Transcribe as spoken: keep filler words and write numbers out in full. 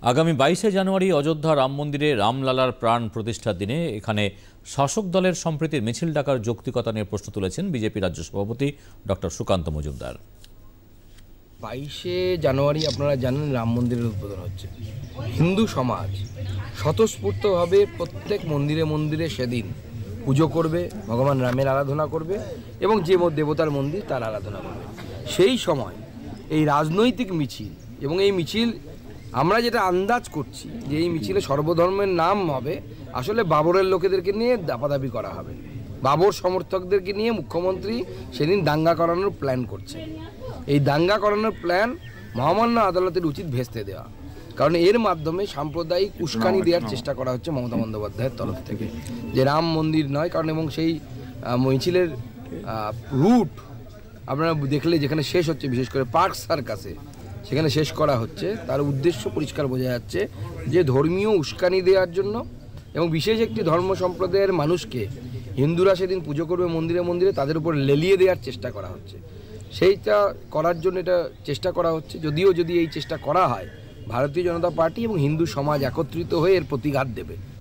আগামী বাইশে জানুয়ারি অযোধ্যা রাম মন্দিরে রামলালার প্রাণ প্রতিষ্ঠার দিনে এখানে শাসক দলের সম্প্রীতির মিছিল ডাকার যৌক্তিকতা নিয়ে প্রশ্ন তুলেছেন বিজেপি রাজ্য সভাপতি ডক্টর সুকান্ত মজুমদার। বাইশে জানুয়ারি আপনারা জানেন রাম মন্দিরের উদ্বোধন হচ্ছে। হিন্দু সমাজ স্বতঃস্ফূর্তভাবে প্রত্যেক মন্দিরে মন্দিরে সেদিন পুজো করবে, ভগবান রামের আরাধনা করবে এবং যে দেবতার মন্দির তার আরাধনা করবে। সেই সময় এই রাজনৈতিক মিছিল এবং এই মিছিল আমরা যেটা আন্দাজ করছি যে এই মিছিলে সর্বধর্মের নাম হবে, আসলে বাবরের লোকেদেরকে নিয়ে দাপাদাপি করা হবে। বাবর সমর্থকদেরকে নিয়ে মুখ্যমন্ত্রী সেদিন দাঙ্গা করানোর প্ল্যান করছে। এই দাঙ্গা করানোর প্ল্যান মহামান্য আদালতের উচিত ভেস্তে দেওয়া, কারণ এর মাধ্যমে সাম্প্রদায়িক উস্কানি দেওয়ার চেষ্টা করা হচ্ছে মমতা বন্দ্যোপাধ্যায়ের তরফ থেকে, যে রাম মন্দির নয়। কারণ এবং সেই মিছিলের রুট আপনারা দেখলে যেখানে শেষ হচ্ছে, বিশেষ করে পার্ক সার্কাসে সেখানে শেষ করা হচ্ছে, তার উদ্দেশ্য পরিষ্কার বোঝা যাচ্ছে যে ধর্মীয় উস্কানি দেওয়ার জন্য এবং বিশেষ একটি ধর্ম সম্প্রদায়ের মানুষকে হিন্দুরা সেদিন পুজো করবে মন্দিরে মন্দিরে তাদের উপর লেলিয়ে দেওয়ার চেষ্টা করা হচ্ছে। সেইটা করার জন্য এটা চেষ্টা করা হচ্ছে। যদিও যদি এই চেষ্টা করা হয়, ভারতীয় জনতা পার্টি এবং হিন্দু সমাজ একত্রিত হয়ে এর প্রতিঘাত দেবে।